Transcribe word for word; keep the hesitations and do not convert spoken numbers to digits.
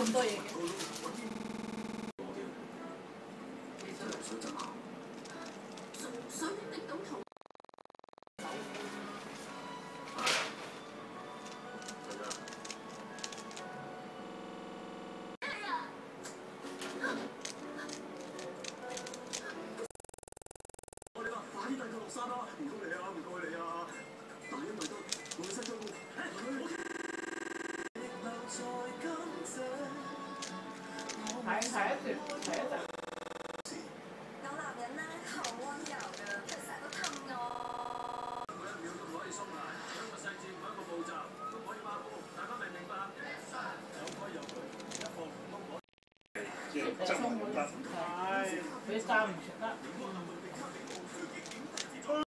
咁多嘢嘅。 你真係想執行？想拎到同。我哋話快啲帶佢落山啦！唔該你啊，唔該你啊！但係因為都我哋新張工， 睇睇一段，睇一段。 有男人咧好溫柔㗎，佢成日都氹我。 每一秒都唔可以鬆懈，每一個細節，每一個步驟都唔可以馬虎，大家明唔明白？有規有矩，一步都唔可以。 誒，充滿係，佢三唔全。